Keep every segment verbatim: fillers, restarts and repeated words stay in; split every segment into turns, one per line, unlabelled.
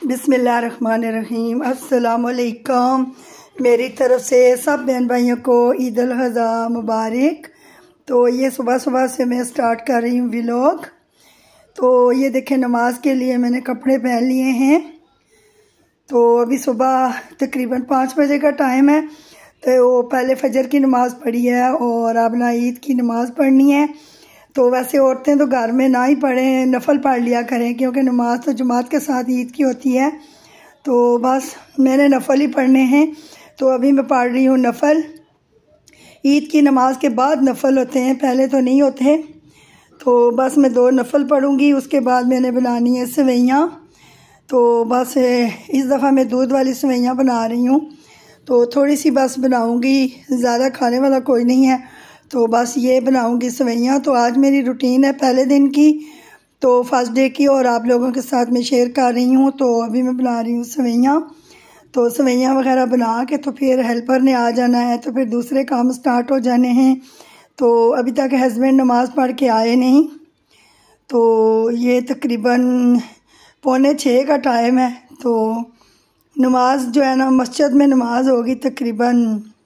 बिस्मिल्लाहिर्रहमानिर्रहीम। अस्सलाम वालेकुम। मेरी तरफ़ से सब बहन भाइयों को ईद उल अज़हा मुबारक। तो ये सुबह सुबह से मैं स्टार्ट कर रही हूँ व्लॉग। तो ये देखें, नमाज के लिए मैंने कपड़े पहन लिए हैं। तो अभी सुबह तकरीबन पाँच बजे का टाइम है। तो पहले फजर की नमाज़ पढ़ी है और अब ना ईद की नमाज़ पढ़नी है। तो वैसे औरतें तो घर में ना ही पढ़ें, नफल पढ़ लिया करें, क्योंकि नमाज तो जमात के साथ ईद की होती है। तो बस मैंने नफल ही पढ़ने हैं। तो अभी मैं पढ़ रही हूँ नफल। ईद की नमाज के बाद नफल होते हैं, पहले तो नहीं होते। तो बस मैं दो नफल पढ़ूँगी, उसके बाद मैंने बनानी है सेवइयाँ। तो बस इस दफ़ा मैं दूध वाली सेवइयाँ बना रही हूँ। तो थोड़ी सी बस बनाऊँगी, ज़्यादा खाने वाला कोई नहीं है, तो बस ये बनाऊँगी सेवइयाँ। तो आज मेरी रूटीन है पहले दिन की, तो फर्स्ट डे की, और आप लोगों के साथ मैं शेयर कर रही हूँ। तो अभी मैं बना रही हूँ सेवइयाँ। तो सेवइयाँ वगैरह बना के तो फिर हेल्पर ने आ जाना है, तो फिर दूसरे काम स्टार्ट हो जाने हैं। तो अभी तक हस्बैंड नमाज़ पढ़ के आए नहीं। तो ये तकरीबन पौने छः का टाइम है। तो नमाज जो है ना, मस्जिद में नमाज होगी तकरीबन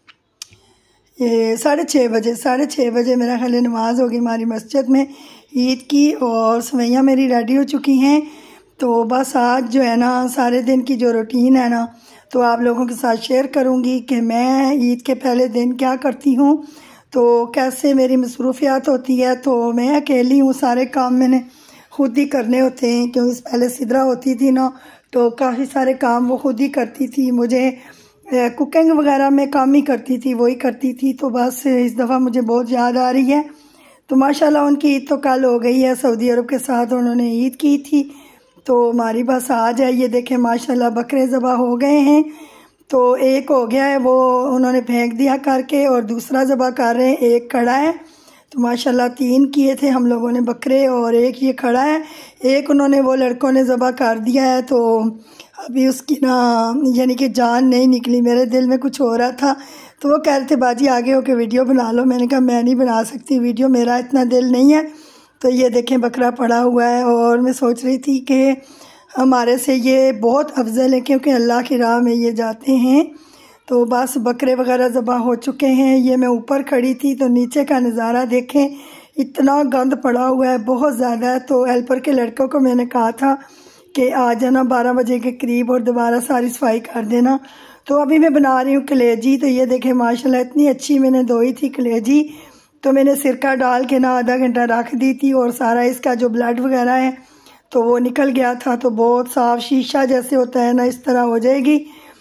ये साढ़े छः बजे साढ़े छः बजे मेरा ख्याल नमाज होगी हमारी मस्जिद में ईद की। और सेवइयाँ मेरी रेडी हो चुकी हैं। तो बस आज जो है ना, सारे दिन की जो रूटीन है ना, तो आप लोगों के साथ शेयर करूंगी कि मैं ईद के पहले दिन क्या करती हूँ, तो कैसे मेरी मसरूफियात होती है। तो मैं अकेली हूँ, सारे काम मैंने खुद ही करने होते हैं, क्योंकि पहले सिदरा होती थी ना, तो काफ़ी सारे काम वो खुद ही करती थी। मुझे कुकिंग वगैरह में काम ही करती थी, वही करती थी। तो बस इस दफ़ा मुझे बहुत याद आ रही है। तो माशाल्लाह उनकी ईद तो कल हो गई है, सऊदी अरब के साथ उन्होंने ईद की थी। तो हमारी बस आज है। ये देखें माशाल्लाह बकरे ज़बह हो गए हैं। तो एक हो गया है, वो उन्होंने फेंक दिया करके, और दूसरा ज़बह कर रहे हैं, एक खड़ा है। तो माशाल्लाह तीन किए थे हम लोगों ने बकरे, और एक ये खड़ा है। एक उन्होंने वो लड़कों ने ज़बह कर दिया है। तो अभी उसकी ना यानी कि जान नहीं निकली। मेरे दिल में कुछ हो रहा था, तो वो कह रहे थे बाजी आगे होके वीडियो बना लो। मैंने कहा मैं नहीं बना सकती वीडियो, मेरा इतना दिल नहीं है। तो ये देखें बकरा पड़ा हुआ है, और मैं सोच रही थी कि हमारे से ये बहुत अफजल है, क्योंकि अल्लाह की राह में ये जाते हैं। तो बस बकरे वगैरह ज़बह हो चुके हैं। ये मैं ऊपर खड़ी थी, तो नीचे का नज़ारा देखें, इतना गंद पड़ा हुआ है, बहुत ज़्यादा है। तो हेल्पर के लड़कों को मैंने कहा था कि आ जाना बारह बजे के करीब और दोबारा सारी सफाई कर देना। तो अभी मैं बना रही हूँ कलेजी। तो ये देखें माशाल्लाह इतनी अच्छी मैंने धोई थी कलेजी। तो मैंने सिरका डाल के ना आधा घंटा रख दी थी, और सारा इसका जो ब्लड वगैरह है तो वो निकल गया था। तो बहुत साफ़ शीशा जैसे होता है ना, इस तरह हो जाएगी।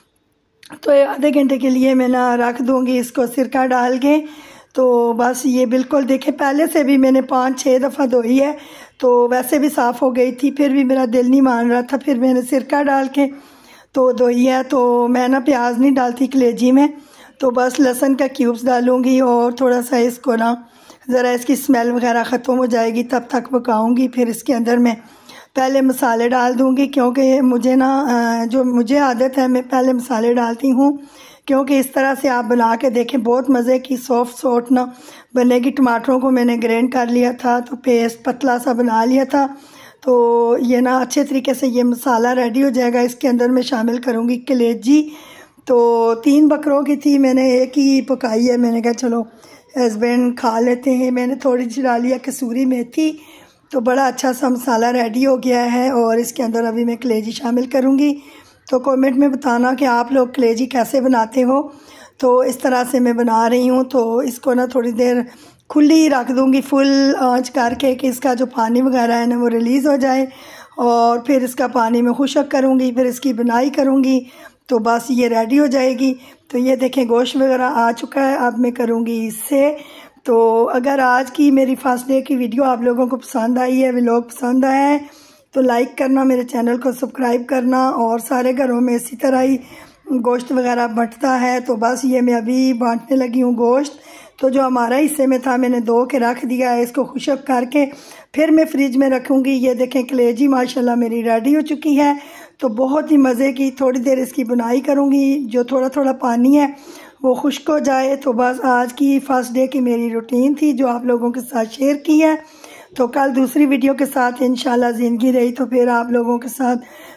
तो आधे घंटे के लिए मैं ना रख दूँगी इसको सिरका डाल के। तो बस ये बिल्कुल देखें, पहले से भी मैंने पाँच छः दफ़ा धोई है, तो वैसे भी साफ़ हो गई थी, फिर भी मेरा दिल नहीं मान रहा था। फिर मैंने सिरका डाल के तो धोई है। तो मैं ना प्याज नहीं डालती कलेजी में, तो बस लहसुन का क्यूब्स डालूँगी, और थोड़ा सा इसको ना ज़रा इसकी स्मेल वगैरह ख़त्म हो जाएगी, तब तक पकाऊँगी। फिर इसके अंदर मैं पहले मसाले डाल दूँगी, क्योंकि मुझे ना जो मुझे आदत है, मैं पहले मसाले डालती हूँ, क्योंकि इस तरह से आप बना के देखें, बहुत मज़े की सॉफ्ट सॉफ्ट ना बनेगी। टमाटरों को मैंने ग्राइंड कर लिया था, तो पेस्ट पतला सा बना लिया था। तो ये ना अच्छे तरीके से ये मसाला रेडी हो जाएगा। इसके अंदर मैं शामिल करूँगी कलेजी। तो तीन बकरों की थी, मैंने एक ही पकाई है। मैंने कहा चलो हस्बैंड खा लेते हैं। मैंने थोड़ी सी डाली है कसूरी मेथी। तो बड़ा अच्छा सा मसाला रेडी हो गया है, और इसके अंदर अभी मैं कलेजी शामिल करूँगी। तो कमेंट में बताना कि आप लोग कलेजी कैसे बनाते हो। तो इस तरह से मैं बना रही हूँ। तो इसको ना थोड़ी देर खुली रख दूँगी, फुल आंच करके, कि इसका जो पानी वगैरह है ना वो रिलीज़ हो जाए, और फिर इसका पानी मैं खुशक करूँगी, फिर इसकी बुनाई करूँगी। तो बस ये रेडी हो जाएगी। तो ये देखें गोश्त वगैरह आ चुका है, अब मैं करूँगी इससे। तो अगर आज की मेरी फर्स्ट डे की वीडियो आप लोगों को पसंद आई है, व्लॉग पसंद आया है, तो लाइक करना, मेरे चैनल को सब्सक्राइब करना। और सारे घरों में इसी तरह ही गोश्त वगैरह बंटता है। तो बस ये मैं अभी बांटने लगी हूँ गोश्त। तो जो हमारा हिस्से में था मैंने धो के रख दिया है, इसको खुशक करके फिर मैं फ्रिज में रखूँगी। ये देखें कलेजी माशाल्लाह मेरी रेडी हो चुकी है। तो बहुत ही मज़े की, थोड़ी देर इसकी बुनाई करूँगी, जो थोड़ा थोड़ा पानी है वो खुश्क हो जाए। तो बस आज की फर्स्ट डे की मेरी रूटीन थी, जो आप लोगों के साथ शेयर की है। तो कल दूसरी वीडियो के साथ इंशाल्लाह ज़िंदगी रही तो फिर आप लोगों के साथ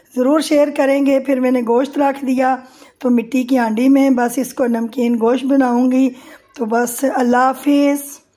ज़रूर शेयर करेंगे। फिर मैंने गोश्त रख दिया तो मिट्टी की हांडी में बस इसको नमकीन गोश्त बनाऊंगी। तो बस अल्लाह हाफिज़।